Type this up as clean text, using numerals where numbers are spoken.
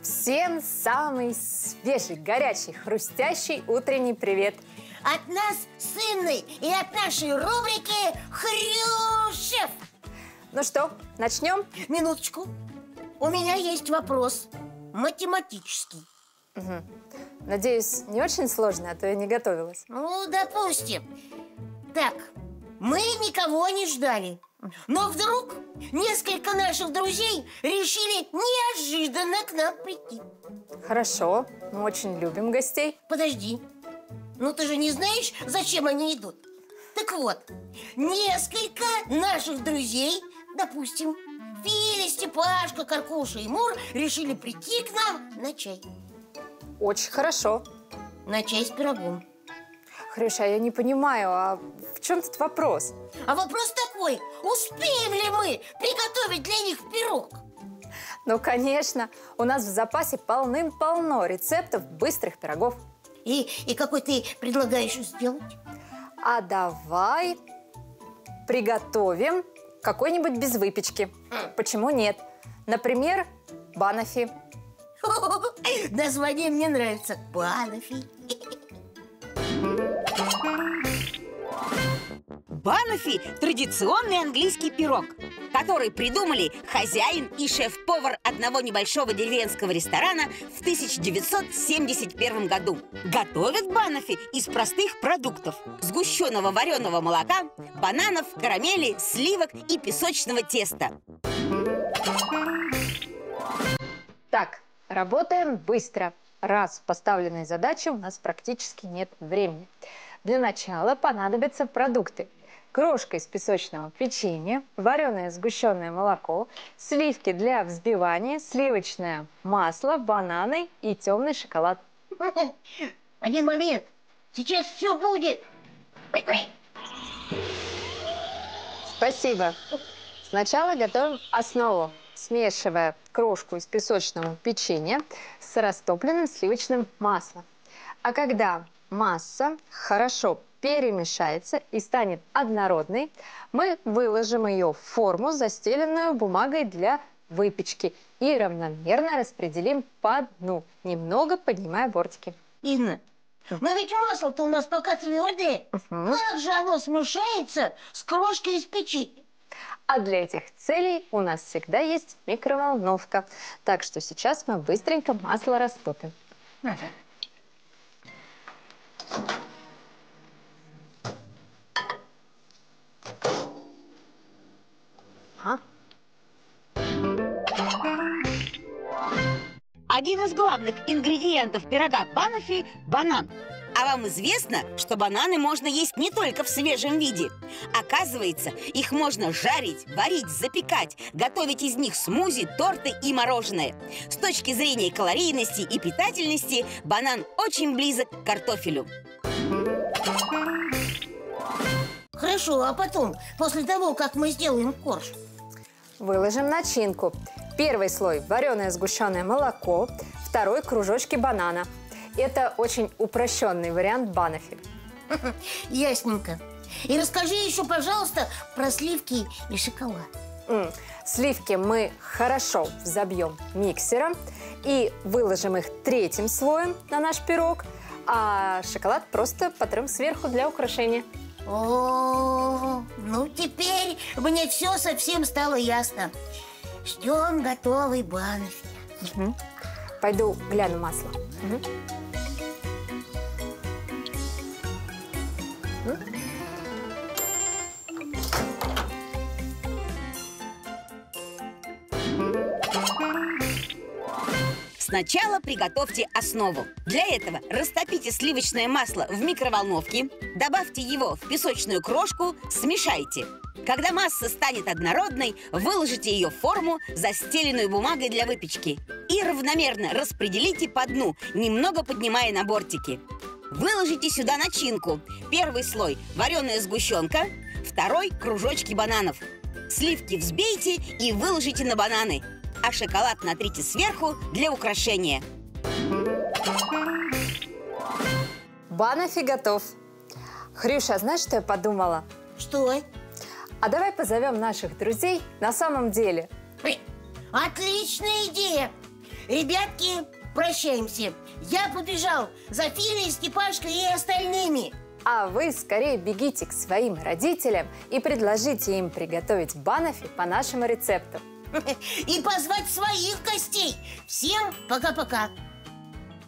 Всем самый свежий, горячий, хрустящий утренний привет! От нас с Инной и от нашей рубрики «Хрю-шеф». Ну что, начнем? Минуточку. У меня есть вопрос. Математический. Надеюсь, не очень сложно, а то я не готовилась. Ну, допустим. Так, мы никого не ждали. Но вдруг несколько наших друзей решили неожиданно к нам прийти. Хорошо, мы очень любим гостей. Подожди. Ну ты же не знаешь, зачем они идут? Так вот, несколько наших друзей, допустим, Филя, Степашка, Каркуша и Мур, решили прийти к нам на чай. Очень хорошо. На чай с пирогом. Хрюша, я не понимаю, а в чем тут вопрос? А вопрос такой, успеем ли мы приготовить для них пирог? Ну, конечно, у нас в запасе полным-полно рецептов быстрых пирогов. И какой ты предлагаешь сделать? А давай приготовим какой-нибудь без выпечки. Почему нет? Например, банофи. Название мне нравится. Банофи. Банофи – традиционный английский пирог, который придумали хозяин и шеф-повар одного небольшого деревенского ресторана в 1971 году. Готовят банофи из простых продуктов: сгущенного вареного молока, бананов, карамели, сливок и песочного теста. Так, работаем быстро. Раз в поставленной задаче у нас практически нет времени. Для начала понадобятся продукты: крошка из песочного печенья, вареное сгущенное молоко, сливки для взбивания, сливочное масло, бананы и темный шоколад. Один момент. Сейчас все будет. Спасибо. Сначала готовим основу, смешивая крошку из песочного печенья с растопленным сливочным маслом. А когда масса хорошо перемешается и станет однородной, мы выложим ее в форму, застеленную бумагой для выпечки, и равномерно распределим по дну, немного поднимая бортики. Инна, но ведь масло-то у нас пока твердое. Как же оно смешается с крошкой из печи? А для этих целей у нас всегда есть микроволновка. Так что сейчас мы быстренько масло растопим. Один из главных ингредиентов пирога банофи – банан. А вам известно, что бананы можно есть не только в свежем виде? Оказывается, их можно жарить, варить, запекать, готовить из них смузи, торты и мороженое. С точки зрения калорийности и питательности банан очень близок к картофелю. Хорошо, а потом, после того, как мы сделаем корж? Выложим начинку. Первый слой – вареное сгущенное молоко, второй – кружочки банана. Это очень упрощенный вариант банофи. Ясненько. И расскажи еще, пожалуйста, про сливки и шоколад. Сливки мы хорошо взобьем миксером и выложим их третьим слоем на наш пирог, а шоколад просто потрем сверху для украшения. О, ну теперь мне все совсем стало ясно. Ждем готовый банофи. Пойду гляну масло. Сначала приготовьте основу. Для этого растопите сливочное масло в микроволновке, добавьте его в песочную крошку, смешайте. Когда масса станет однородной, выложите ее в форму, застеленную бумагой для выпечки, и равномерно распределите по дну, немного поднимая на бортики. Выложите сюда начинку. Первый слой – вареная сгущенка, второй – кружочки бананов. Сливки взбейте и выложите на бананы, а шоколад натрите сверху для украшения. Банофи готов. Хрюша, знаешь, что я подумала? Что? А давай позовем наших друзей на самом деле. Отличная идея! Ребятки, прощаемся. Я побежал за Филей, Степашкой и остальными. А вы скорее бегите к своим родителям и предложите им приготовить банофи по нашему рецепту. И позвать своих гостей. Всем пока-пока.